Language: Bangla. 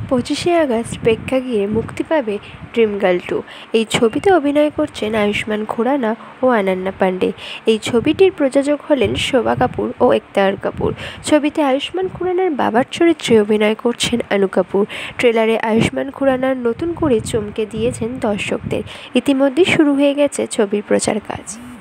25শে আগস্ট প্রেক্ষাগৃহে মুক্তি পাবে ড্রিম গার্ল 2। এই ছবিতে অভিনয় করছেন আয়ুষ্মান খুরানা ও অনন্যা পাণ্ডে। এই ছবিটির প্রযোজক হলেন শোভা কাপুর ও এখতার কাপুর। ছবিতে আয়ুষ্মান খুরানার বাবার চরিত্রে অভিনয় করছেন অনু কাপুর। ট্রেলারে আয়ুষ্মান খুরানার নতুন করে চমকে দিয়েছেন দর্শকদের। ইতিমধ্যেই শুরু হয়ে গেছে ছবির প্রচার কাজ।